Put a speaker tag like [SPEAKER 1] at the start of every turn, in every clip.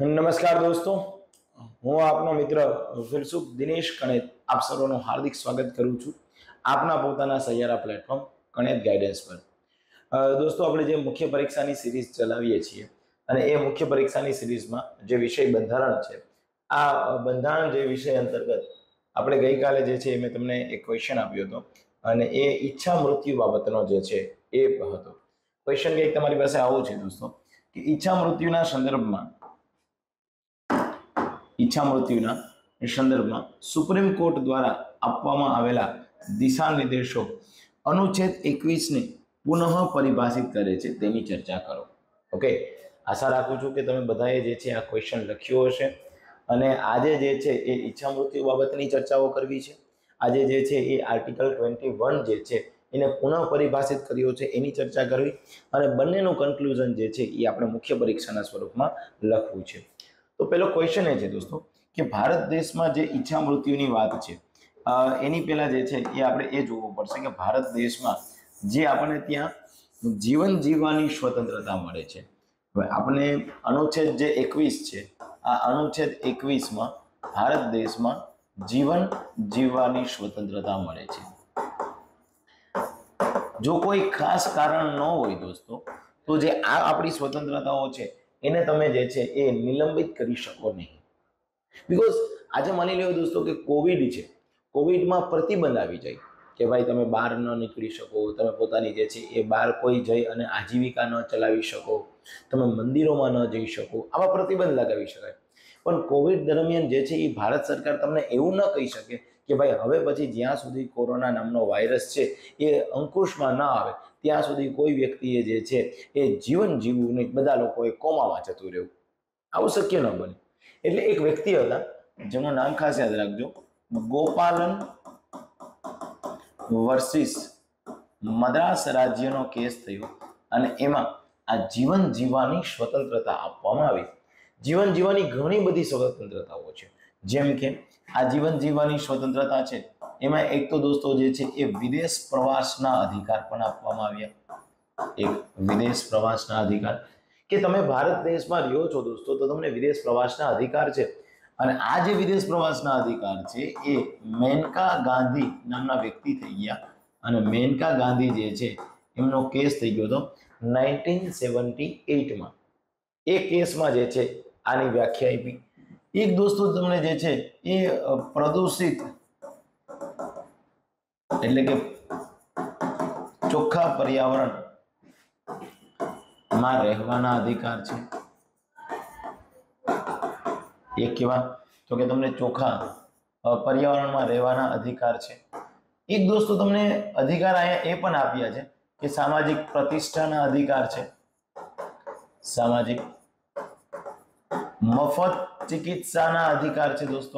[SPEAKER 1] નમસ્કાર દોસ્તો, હું આપનો મિત્ર ફિલસુફ દિનેશ કણેત આપ સર્વનું હાર્દિક સ્વાગત કરું છું આપના પોતાના સૈયારા પ્લેટફોર્મ કણેત ગાઈડન્સ પર। દોસ્તો, આપણે જે મુખ્ય પરીક્ષાની સિરીઝ ચલાવીએ છીએ અને એ મુખ્ય પરીક્ષાની સિરીઝમાં જે વિષય બંધારણ છે, આ બંધારણ જે વિષય અંતર્ગત આપણે ગઈકાલે જે છે મેં તમને એક ક્વેશ્ચન આપ્યો હતો અને એ ઈચ્છા મૃત્યુ બાબતનો જે છે એ હતો। ક્વેશ્ચન કંઈક તમારી પાસે આવો છે દોસ્તો કે ઈચ્છા મૃત્યુના સંદર્ભમાં સુપ્રીમ કોર્ટ દ્વારા આપવામાં આવેલા દિશા નિર્દેશો અનુચ્છેદ 21 ને પુનઃ પરિભાષિત કરે છે તેની ચર્ચા કરો। ઓકે, આશા રાખું છું કે તમે બધાએ જે છે આ ક્વેશ્ચન લખ્યો હશે અને આજે જે છે એ ઈચ્છા મૃત્યુ બાબતની ચર્ચાઓ કરવી છે। આજે જે છે એ આર્ટિકલ 21 જે છે એને પુનઃ પરિભાષિત કર્યો છે એની ચર્ચા કરવી અને બંનેનું કન્ક્લુઝન જે છે એ આપણે મુખ્ય પરીક્ષાના સ્વરૂપમાં લખવું છે। તો પેલો ક્વેશ્ચન એ છે દોસ્તો કે ભારત દેશમાં જે ઈચ્છા મૃત્યુની વાત છે એની પહેલા જે છે એ આપણે એ જોવું પડશે કે ભારત દેશમાં જે આપણને ત્યાં જીવન જીવવાની સ્વતંત્રતા મળે છે। હવે આપણે અનુચ્છેદ જે 21 છે, આ અનુચ્છેદ 21માં ભારત દેશમાં જીવન જીવવાની સ્વતંત્રતા મળે છે। જો કોઈ ખાસ કારણ ન હોય દોસ્તો તો જે આ આપણી સ્વતંત્રતાઓ છે એને તમે જે છે એ નિલંબિત કરી શકો નહીં। બીકોઝ આજે માની લો દોસ્તો કે કોવિડ છે, કોવિડમાં પ્રતિબંધ આવી જાય કે ભાઈ તમે બહાર ન નીકળી શકો, તમે પોતાની જે છે એ બહાર કોઈ જઈ અને આજીવિકા ન ચલાવી શકો, તમે મંદિરોમાં ન જઈ શકો, આવા પ્રતિબંધ લગાવી શકાય। પણ કોવિડ દરમિયાન જે છે એ ભારત સરકાર તમને એવું ન કહી શકે કે ભાઈ હવે પછી જ્યાં સુધી કોરોના નામનો વાયરસ છે એ અંકુશમાં ન આવે ત્યાં સુધી કોઈ વ્યક્તિએ જે છે એ જીવન જીવવું નહીં, બધા લોકોએ કોમામાં જતું રહેવું, આવું શક્ય ન બને। એટલે એક વ્યક્તિ હતા જેનું નામ ખાસ યાદ રાખજો, ગોપાલન વર્સિસ મદ્રાસ રાજ્યનો કેસ થયો અને એમાં આ જીવન જીવવાની સ્વતંત્રતા આપવામાં આવી। જીવન જીવવાની ઘણી બધી સ્વતંત્રતાઓ છે, જેમ કે આ જીવન જીવવાની સ્વતંત્રતા છે એમાં એક તો દોસ્તો જે છે એ વિદેશ પ્રવાસના અધિકાર પણ આપવામાં આવ્યા। એક વિદેશ પ્રવાસના અધિકાર કે તમે ભારત દેશમાં રહ્યો છો દોસ્તો તો તમને વિદેશ પ્રવાસના અધિકાર છે અને આ જે વિદેશ પ્રવાસના અધિકાર છે એ મેનકા ગાંધી નામના વ્યક્તિ થઈ ગયા અને મેનકા ગાંધી જે છે એમનો કેસ થઈ ગયો હતો 1978માં। એ કેસમાં જે છે આની વ્યાખ્યા આપી। એક દોસ્તો તમને જે છે એ પ્રદૂષિત એટલે કે ચોખ્ખા પર્યાવરણ માં રહેવાના અધિકાર છે। એક કેવા તો કે તમને ચોખ્ખા પર્યાવરણમાં રહેવાના અધિકાર છે। એક દોસ્તો તમને અધિકાર અહીંયા એ પણ આપ્યા છે કે સામાજિક પ્રતિષ્ઠાના અધિકાર છે, સામાજિક મફત ચિકિત્સાના અધિકાર છે દોસ્તો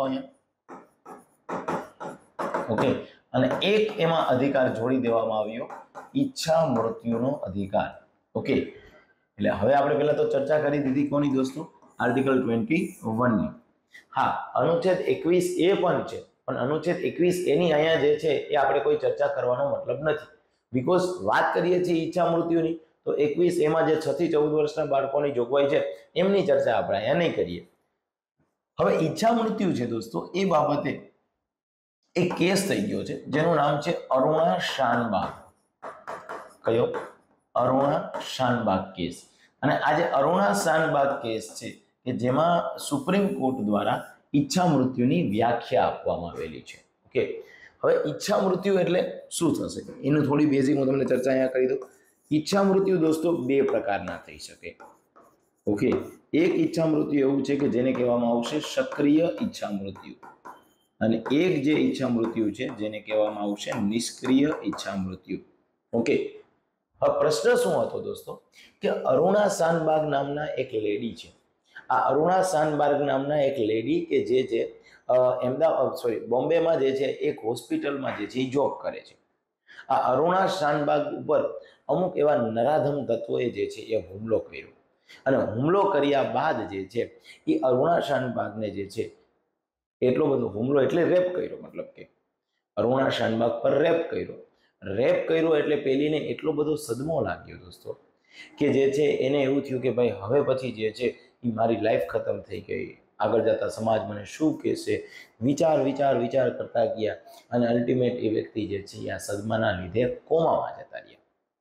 [SPEAKER 1] અહીંયા। ઓકે, અને એક એમાં અધિકાર જોડી દેવામાં આવ્યો ઈચ્છા મૃત્યુનો અધિકાર। ઓકે, એટલે હવે આપણે પહેલા તો ચર્ચા કરી દીધી કોની દોસ્તો, આર્ટિકલ 21ની। હા, અનુચ્છેદ 21 એ પણ છે પણ અનુચ્છેદ 21 એની અહીંયા જે છે એ આપણે કોઈ ચર્ચા કરવાનો મતલબ નથી, બીકોઝ વાત કરીએ છીએ ઈચ્છા મૃત્યુની તો 21 એમાં જે 6 થી 14 વર્ષના બાળકોની જોગવાઈ છે એમની ચર્ચા આપણે અહીંયા નહીં કરીએ। હવે ઈચ્છા મૃત્યુ છે દોસ્તો એ બાબતે એક કેસ થઈ ગયો છે જેનું નામ છે અરુણા શાનબાગ। કયો? અરુણા શાનબાગ કેસ। અને આ જે અરુણા શાનબાગ કેસ છે કે જેમાં સુપ્રીમ કોર્ટ દ્વારા ઈચ્છા મૃત્યુની વ્યાખ્યા આપવામાં આવેલી છે। ઓકે, હવે ઈચ્છા મૃત્યુ એટલે શું થશે એનું થોડી બેઝિક હું તમને ચર્ચા અહીંયા કરી દઉં। ઈચ્છા મૃત્યુ દોસ્તો બે પ્રકારના થઈ શકે। ઓકે, એક ઈચ્છા મૃત્યુ એવું છે કે જેને કહેવામાં આવશે સક્રિય ઈચ્છા મૃત્યુ અને એક જે ઈચ્છા મૃત્યુ છે જેને કહેવામાં આવશે નિષ્ક્રિય ઈચ્છા મૃત્યુ। ઓકે, હવે પ્રશ્ન શું હતો દોસ્તો કે અરુણા શાનબાગ નામના એક લેડી છે, આ અરુણા શાનબાગ નામના એક લેડી કે જે બોમ્બેમાં જે છે એક હોસ્પિટલમાં જે છે એ જોબ કરે છે। આ અરુણા શાનબાગ ઉપર અમુક એવા નરાધમ તત્વોએ જે છે એ હુમલો કર્યો અને હુમલો કર્યા બાદ જે છે એ અરુણા શાનબાગને જે છે એટલો બધો હુમલો એટલે રેપ કર્યો, મતલબ કે અરુણા શાનબાગ પર રેપ કર્યો એટલે પેલીને એટલો બધો સદમો લાગ્યો દોસ્તો કે જે છે એને એવું થયું કે ભાઈ હવે પછી જે છે એ મારી લાઈફ ખતમ થઈ ગઈ, આગળ જતા સમાજ મને શું કહેશે, વિચાર કરતા ગયા અને અલ્ટિમેટ એ વ્યક્તિ જે છે એ આ સદમાના લીધે કોમામાં જતા રહ્યા.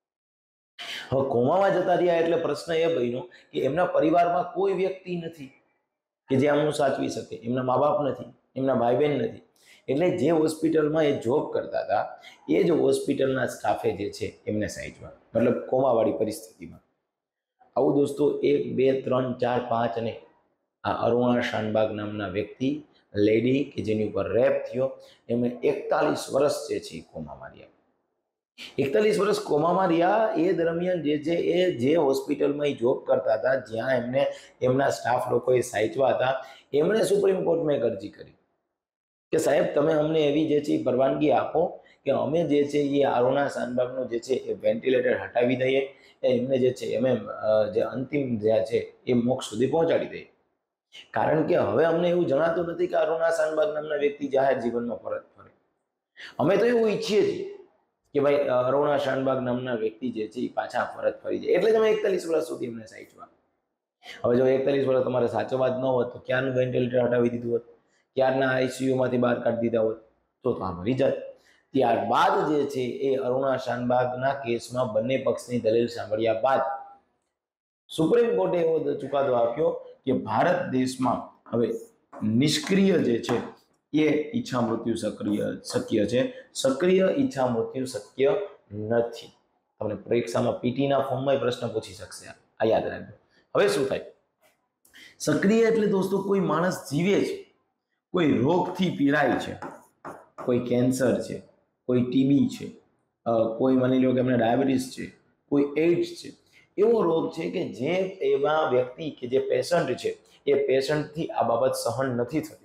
[SPEAKER 1] હવે કોમામાં જતા રહ્યા એટલે પ્રશ્ન એ બન્યો કે એમના પરિવારમાં કોઈ વ્યક્તિ નથી કે જે આમનું સાચવી શકે, એમના મા બાપ નથી, એમના ભાઈ બહેન નથી. એટલે જે હોસ્પિટલમાં એ જોબ કરતા હતા એ જ હોસ્પિટલના સ્ટાફે જે છે એમને સાચવ્યા, મતલબ કોમાવાળી પરિસ્થિતિમાં. આવું દોસ્તો 1 2 3 4 5 અને આ અરુણા શાનબાગ નામના વ્યક્તિ લેડી કે જેની ઉપર રેપ થયો એમને 41 વર્ષ જે છે કોમામાં રહ્યા. 41 વર્ષ કોમામાં રહ્યા. એ દરમિયાન જે છે એ જે હોસ્પિટલમાં એ જોબ કરતા હતા, જ્યાં એમને એમના સ્ટાફ લોકોએ સાચવ્યા હતા, એમણે સુપ્રીમ કોર્ટમાં અરજી કરી કે સાહેબ તમે અમને એવી જે છે પરવાનગી આપો કે અમે જે છે એ અરુણા શાનબાગનું જે છે એ વેન્ટિલેટર હટાવી દઈએ, એમને જે છે એમ જે અંતિમ જે છે એ મોક્ષ સુધી પહોંચાડી દઈએ. કારણ કે હવે અમને એવું જણાતું નથી કે અરુણા શાનબાગ નામના વ્યક્તિ જાહેર જીવનમાં પરત ફરે. અમે તો એવું ઈચ્છીએ છીએ કે ભાઈ અરુણા શાનબાગ નામના વ્યક્તિ જે છે એ પાછા પરત ફરી જાય. એટલે જ અમે 41 વર્ષ સુધી એમને સાચવ્યા. હવે જો 41 વર્ષ તમારે સાચવવા જ ન હોત તો ક્યારનું વેન્ટિલેટર હટાવી દીધું હોત, ક્યારના આઈસીયુમાંથી બહાર કાઢી દીધા હોત તો આ મરી જાત. ત્યારબાદ જે છે એ અરુણા શાનબાગના કેસમાં બંને પક્ષની દલીલ સાંભળ્યા બાદ સુપ્રીમ કોર્ટે એવો ચુકાદો આપ્યો કે ભારત દેશમાં હવે નિષ્ક્રિય જે છે એ ઈચ્છા મૃત્યુ શક્ય છે, સક્રિય ઈચ્છા મૃત્યુ શક્ય નથી. તમને પરીક્ષામાં પીટીના ફોર્મમાં પ્રશ્ન પૂછી શકશે, આ યાદ રાખજો. હવે શું થાય? સક્રિય એટલે દોસ્તો કોઈ માણસ જીવે છે, કોઈ રોગથી પીડાય છે, કોઈ કેન્સર છે, કોઈ ટીબી છે, કોઈ માની લો કે એમને ડાયાબિટીસ છે, કોઈ એઇડ્સ છે, એવો રોગ છે કે જે એવા વ્યક્તિ કે જે પેશન્ટ છે એ પેશન્ટથી આ બાબત સહન નથી થતી.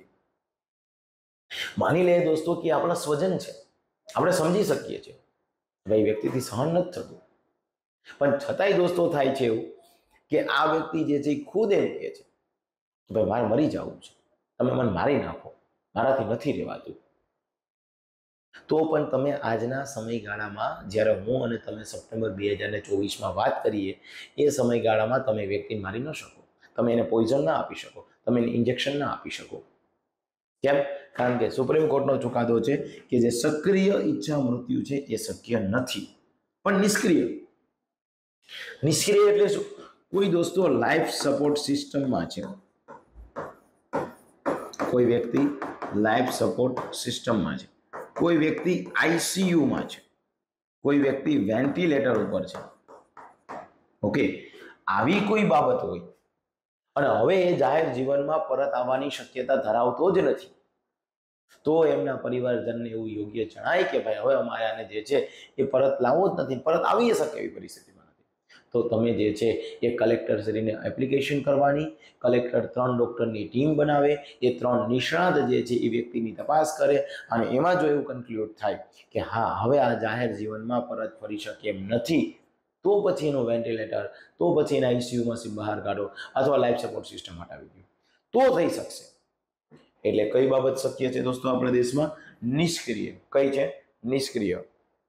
[SPEAKER 1] માની લે દોસ્તો કે આપણા સ્વજન છે, આપણે સમજી શકીએ છીએ ભાઈ વ્યક્તિથી સહન નથી થતું, પણ છતાંય દોસ્તો થાય છે એવું કે આ વ્યક્તિ જે છે એ ખુદ એમ કહે છે કે ભાઈ મારે મરી જવું છે, તમે મને મારી નાખો, મારાથી નથી રહેવાતું. તો પણ તમે આજના સમયગાળામાં જ્યારે હું અને તમે સપ્ટેમ્બર 2024માં વાત કરીએ એ સમયગાળામાં તમે વ્યક્તિને મારી ન શકો, તમે એને પોઈઝન ના આપી શકો, તમે એને ઇન્જેક્શન ના આપી શકો. કેમ? કારણ કે સુપ્રીમ કોર્ટનો ચુકાદો છે કે જે સક્રિય ઈચ્છા મૃત્યુ છે એ શક્ય નથી, પણ નિષ્ક્રિય એટલે શું? કોઈ દોસ્તો લાઈફ સપોર્ટ સિસ્ટમમાં છે, કોઈ વ્યક્તિ લાઈફ સપોર્ટ સિસ્ટમમાં છે, કોઈ વ્યક્તિ આઈસીયુમાં છે, કોઈ વ્યક્તિ વેન્ટિલેટર ઉપર છે. ઓકે, આવી કોઈ બાબત હોય અને હવે એ જાહેર જીવનમાં પરત આવવાની શક્યતા ધરાવતો જ નથી, તો એમના પરિવારજનને એવું યોગ્ય જણાય કે ભાઈ હવે અમારે આને જે છે એ પરત લાવવો જ નથી, પરત આવી શકે એવી પરિસ્થિતિમાં નથી, તો તમે જે છે એ કલેક્ટર શ્રીને એપ્લિકેશન કરવાની. કલેક્ટર 3 ડૉક્ટરની ટીમ બનાવે, એ 3 નિષ્ણાત જે છે એ વ્યક્તિની તપાસ કરે અને એમાં જો એવું કન્ક્લુડ થાય કે હા હવે આ જાહેર જીવનમાં પરત ફરી શકે એમ નથી, તો પછી એનું વેન્ટિલેટર, તો પછી એના આઈસીયુમાંથી બહાર કાઢો અથવા લાઈફ સપોર્ટ સિસ્ટમ હટાવી દો, તો થઈ શકશે. એટલે કઈ બાબત શક્ય છે દોસ્તો આપણા દેશમાં? નિષ્ક્રિય. કઈ છે? નિષ્ક્રિય.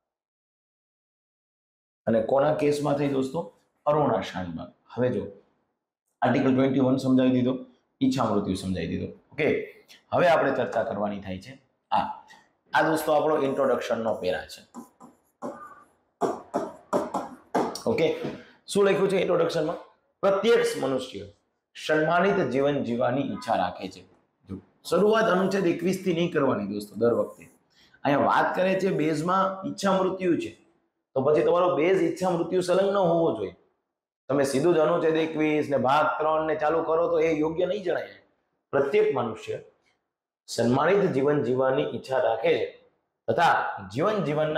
[SPEAKER 1] અને કોના કેસમાં થઈ દોસ્તો? અરુણા શાનબાગ. હવે જો આર્ટિકલ 21 સમજાવી દીધો, ઈચ્છા મૃત્યુ સમજાવી દીધો. ઓકે, હવે આપણે ચર્ચા કરવાની થાય છે આ દોસ્તો આપણો ઇન્ટ્રોડક્શનનો પેરા છે. ઓકે, શું લખ્યું છે ઇન્ટ્રોડક્શનમાં? પ્રત્યેક મનુષ્ય સન્માનિત જીવન જીવવાની ઈચ્છા રાખે છે. શરૂઆત અનુચ્છેદ 21 થી નહીં કરવાની દોસ્તો. દર વખતે અહીંયા વાત કરે છે બેઝમાં ઈચ્છા મૃત્યુ છે, તો પછી તમારો બેઝ ઈચ્છા મૃત્યુ સંલગ્ન હોવો જોઈએ. તમે સીધું જ અનુચ્છેદ 21 ને ભાગ 3 ને ચાલુ કરો તો એ યોગ્ય નહીં જણાય. પ્રત્યેક મનુષ્ય સન્માનિત જીવન જીવવાની ઈચ્છા રાખે છે તથા જીવન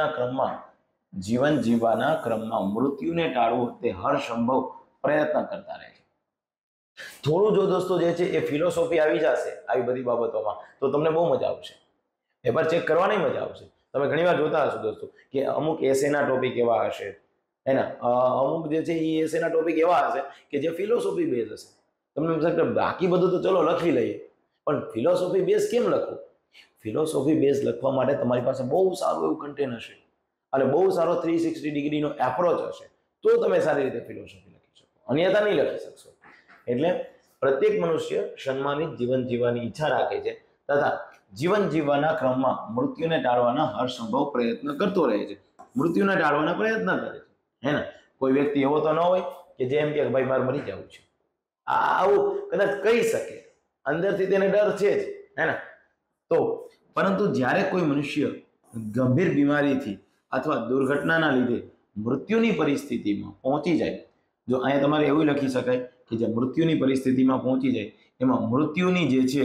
[SPEAKER 1] જીવવાના ક્રમમાં મૃત્યુને ટાળવું તે હરસંભવ પ્રયત્ન કરતા રહે છે. થોડું જો દોસ્તો જે છે એ ફિલોસોફી આવી જશે આવી બધી બાબતોમાં તો તમને બહુ મજા આવશે, પેપર ચેક કરવાની મજા આવશે. તમે ઘણીવાર જોતા હશો દોસ્તો કે અમુક એસેના ટોપિક એવા હશે, એના અમુક જે છે એ એસેના ટોપિક એવા હશે કે જે ફિલોસોફી બેઝ હશે. તમને એમ થશે બાકી બધું તો ચલો લખી લઈએ, પણ ફિલોસોફી બેઝ કેમ લખવું? ફિલોસોફી બેઝ લખવા માટે તમારી પાસે બહુ સારું એવું કન્ટેન્ટ હશે અને બહુ સારો 360 ડિગ્રીનો એપ્રોચ હશે, તો તમે સારી રીતે ફિલોસોફી લખી શકો, અન્યથા નહીં લખી શકશો. એટલે પ્રત્યેક મનુષ્ય સન્માનિત જીવન જીવવાની ઈચ્છા રાખે છે તથા જીવન જીવવાના ક્રમમાં મૃત્યુને ટાળવાના હરસંભવ પ્રયત્ન કરતો રહે છે. મૃત્યુને ટાળવાના પ્રયત્ન કરે છે, હે ને? કોઈ વ્યક્તિ એવો તો ન હોય કે જે એમ કે ભાઈ મારે મરી જવું છે. આવું કદાચ કહી શકે, અંદરથી તેને ડર છે જ, હે ને? તો પરંતુ જ્યારે કોઈ મનુષ્ય ગંભીર બીમારીથી અથવા દુર્ઘટનાના લીધે મૃત્યુની પરિસ્થિતિમાં પહોંચી જાય, જો અહીંયા તમારે એવું લખી શકાય કે જે મૃત્યુની પરિસ્થિતિમાં પહોંચી જાય એમાં મૃત્યુની જે છે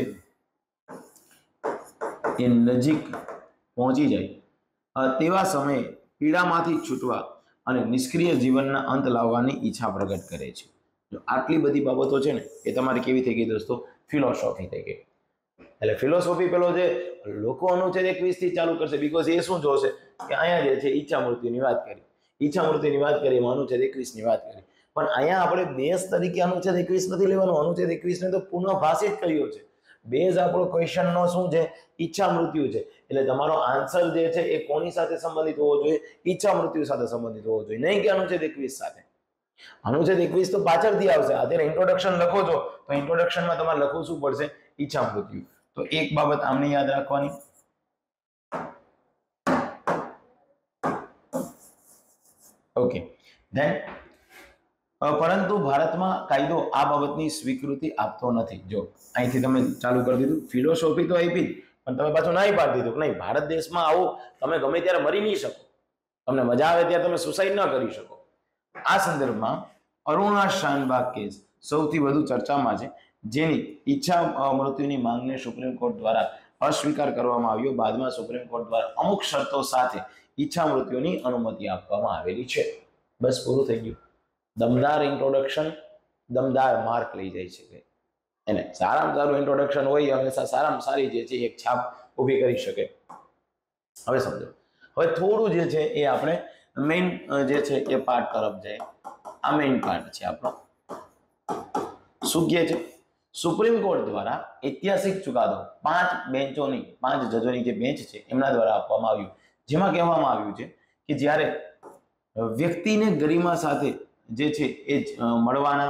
[SPEAKER 1] એ નજીક પહોંચી જાય તેવા સમયે પીડામાંથી છૂટવા અને નિષ્ક્રિય જીવનના અંત લાવવાની ઈચ્છા પ્રગટ કરે છે. જો આટલી બધી બાબતો છે ને એ તમારે કેવી થઈ ગઈ દોસ્તો? ફિલોસોફી થઈ ગઈ. એટલે ફિલોસોફી પેલો જે લોકો અનુચ્છેદ 21 થી ચાલુ કરશે, બીકોઝ એ શું જોશે કે અહીંયા જે છે ઈચ્છા મૃત્યુની વાત કરી, ઈચ્છા મૃત્યુની વાત કરી, એમાં અનુચ્છેદ 21 ની વાત કરી. પણ અહીંયા આપણે બેઝ તરીકે અનુચ્છેદ 21 નથી લેવાનો. અનુચ્છેદ 21 ને તો પુનઃભાષિત કર્યો છે. બેઝ આપણો ક્વેશ્ચનનો શું છે? ઈચ્છા મૃત્યુ છે. એટલે તમારો આન્સર જે છે એ કોની સાથે સંબંધિત હોવો જોઈએ? ઈચ્છા મૃત્યુ સાથે સંબંધિત હોવો જોઈએ, નહીં કે અનુચ્છેદ 21 સાથે. અનુચ્છેદ 21 તો પાછળથી આવશે. અત્યારે ઇન્ટ્રોડક્શન લખો છો તો ઇન્ટ્રોડક્શનમાં તમારે લખવું શું પડશે? ઈચ્છા મૃત્યુ. તો એક બાબત આમને યાદ રાખવાની. ઓકે, ધેન પરંતુ ભારતમાં કાયદો આ બાબતની સ્વીકૃતિ આપતો નથી. જો અહીંથી તમે ચાલુ કરી દીધું, ફિલોસોફી તો આપી પણ તમે પાછું ના પાડી દીધું કે નહીં, ભારત દેશમાં આવું તમે ગમે ત્યારે મરી નહીં શકો, તમને મજા આવે ત્યારે તમે સુસાઇડ ન કરી શકો. આ સંદર્ભમાં અરુણા શાનબાગ કેસ સૌથી વધુ ચર્ચામાં છે, જેની ઈચ્છા મૃત્યુની માંગને સુપ્રીમ કોર્ટ દ્વારા અસ્વીકાર કરવામાં આવ્યો. બાદમાં સુપ્રીમ કોર્ટ દ્વારા અમુક શરતો સાથે ઈચ્છા મૃત્યુની અનુમતિ આપવામાં આવેલી છે. બસ પૂરું થઈ ગયું. દમદાર ઇન્ટ્રોડક્શન, દમદાર માર્ક લઈ જાય છે. એને સારામાં સારું ઇન્ટ્રોડક્શન હોય હંમેશા સારામાં સારી જે છે એક છાપ ઊભી કરી શકે. હવે સમજો, હવે થોડું જે છે એ આપણે મેઇન જે છે એ પાર્ટ તરફ જાય. આ મેઇન પાર્ટ છે આપણો. શું કહે છે? સુપ્રીમ કોર્ટ દ્વારા ઐતિહાસિક ચુકાદો 5 બેન્ચોની 5 જજોની જે બેન્ચ છે એમના દ્વારા આપવામાં આવ્યું, જેમાં કહેવામાં આવ્યું છે કે જ્યારે વ્યક્તિને ગરિમા સાથે જે છે એ મળવાના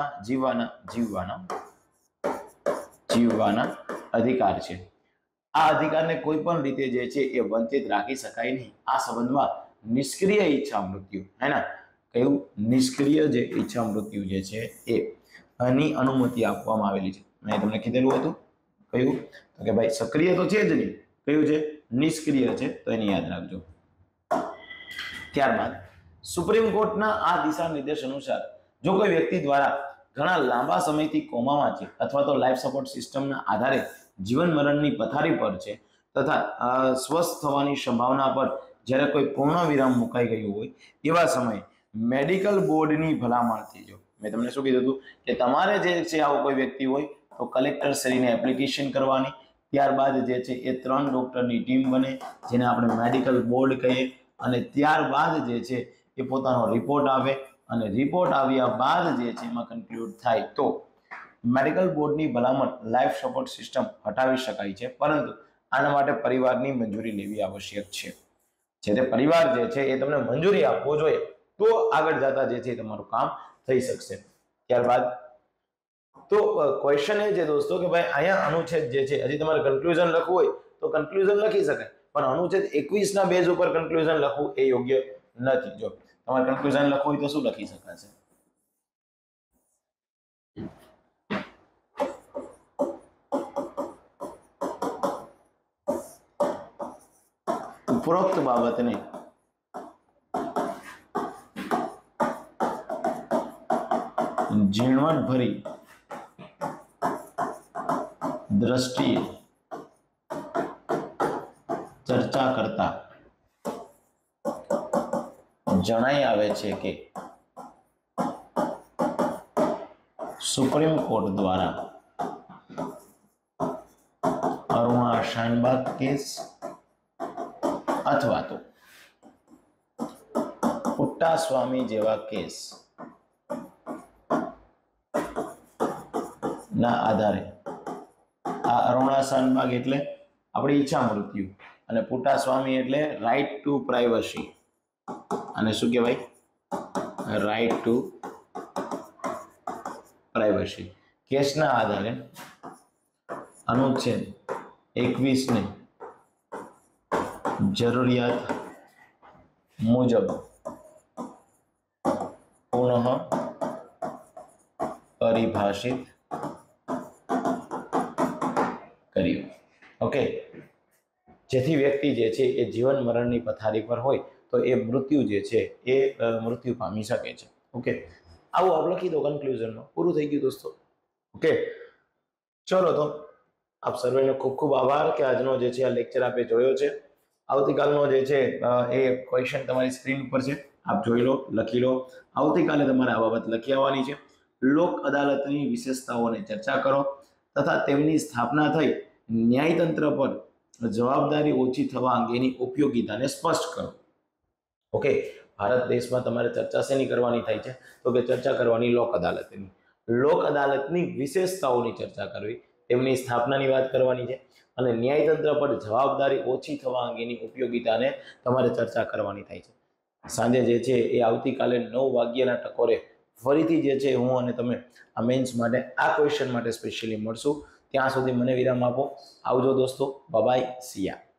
[SPEAKER 1] જીવવાના અધિકાર છે. આ અધિકારને કોઈ પણ રીતે જે છે એ વંચિત રાખી શકાય નહીં. આ સંબંધમાં નિષ્ક્રિય ઈચ્છા મૃત્યુ, હે ને, કયું? નિષ્ક્રિય જે ઈચ્છા મૃત્યુ જે છે એ ની અનુમતિ આપવામાં આવેલી છે. મેં તમને કીધેલું હતું કયું? તો કે ભાઈ સક્રિય તો છે જ નહીં, કયું છે? નિષ્ક્રિય છે. તો એને યાદ રાખજો. ત્યારબાદ સુપ્રીમ કોર્ટના આ દિશા નિર્દેશ અનુસાર જો કોઈ વ્યક્તિ દ્વારા ઘણા લાંબા સમયથી કોમામાં છે અથવા તો લાઈફ સપોર્ટ સિસ્ટમના આધારે જીવન મરણની પથારી પર છે તથા સ્વસ્થ થવાની સંભાવના પર જ્યારે કોઈ પૂર્ણ વિરામ મુકાઈ ગયું હોય એવા સમયે મેડિકલ બોર્ડની ભલામણથી, જો મેં તમને શું કીધું હતું કે તમારે જે છે આવો કોઈ વ્યક્તિ હોય તો કલેક્ટર શ્રીને એપ્લિકેશન કરવાની. ત્યારબાદ જે છે એ 3 ડોક્ટરની ટીમ બને, જેને આપણે મેડિકલ બોર્ડ કહીએ, અને ત્યારબાદ જે છે એ પોતાનો રિપોર્ટ આવે, અને રિપોર્ટ આવ્યા બાદ જે છે એમાં કન્ક્લુડ થાય તો મેડિકલ બોર્ડની ભલામણ લાઈફ સપોર્ટ સિસ્ટમ હટાવી શકાય છે. પરંતુ આના માટે પરિવારની મંજૂરી લેવી આવશ્યક છે. જે તે પરિવાર જે છે એ તમને મંજૂરી આપવો જોઈએ, તો આગળ જતા જે છે તમારું કામ થઈ શકશે. ત્યારબાદ તો ક્વેશ્ચન એ છે દોસ્તો કે ભાઈ અહીંયા અનુચ્છેદ જે છે, હજી તમારે કન્ક્લુઝન લખવું હોય તો કન્ક્લુઝન લખી શકાય, પણ અનુચ્છેદ 21 ના બેઝ ઉપર કન્ક્લુઝન લખવું એ યોગ્ય નથી. જો તમારે કન્ક્લુઝન લખવું હોય તો શું લખી શકાશે? ઉપરોક્ત બાબતને ઝીણવટભરી દ્રષ્ટિએ ચર્ચા કરતા જણાઈ આવે છે કે સુપ્રીમ કોર્ટ દ્વારા અરુણા શાનબાગ કેસ અથવા તો પુટ્ટાસ્વામી જેવા કેસ ના આધારે આ અરુણા શાનબાગ એટલે આપણી ઈચ્છા મૃત્યુ, અને પુટ્ટાસ્વામી એટલે રાઇટ ટુ પ્રાઇવસી, અને શું કહેવાય? Right to privacy. કેસના આધારે અનુચ્છેદ 21 ને જરૂરિયાત મુજબ પુનઃ પરિભાષિત કર્યું. ઓકે, જેથી વ્યક્તિ જે છે એ જીવન મરણની પથારી પર હોય તો એ મૃત્યુ જે છે એ મૃત્યુ પામી શકે છે. ઓકે, આવું આપ લખી દો કન્ક્લુઝનમાં. પૂરું થઈ ગયું દોસ્તો. ઓકે, ચલો તો આપ સર્વેનો ખૂબ ખૂબ આભાર કે આજનો જે છે આ લેક્ચર આપે જોયો છે. આવતીકાલનો જે છે એ ક્વેશ્ચન તમારી સ્ક્રીન ઉપર છે, આપ જોઈ લો, લખી લો. આવતીકાલે તમારે આ બાબત લખી આવવાની છે. લોક અદાલતની વિશેષતાઓને ચર્ચા કરો તથા તેમની સ્થાપના થઈ ન્યાયતંત્ર પર જવાબદારી ઓછી થવા અંગેની ઉપયોગિતાને સ્પષ્ટ કરો. ઓકે, ભારત દેશમાં તમારે ચર્ચા શેની કરવાની થાય છે? તો કે ચર્ચા કરવાની લોક અદાલતની. લોક અદાલતની વિશેષતાઓની ચર્ચા કરવી, તેમની સ્થાપનાની વાત કરવાની છે અને ન્યાયતંત્ર પર જવાબદારી ઓછી થવા અંગેની ઉપયોગિતાને તમારે ચર્ચા કરવાની થાય છે. સાંજે જે છે એ આવતીકાલે 9 વાગ્યાના ટકોરે ફરીથી જે છે હું અને તમે આ મેન્સ માટે આ ક્વેશ્ચન માટે સ્પેશિયલી મળશું. ત્યાં સુધી મને વિરામ આપો. આવજો દોસ્તો. Bye bye. સિયા.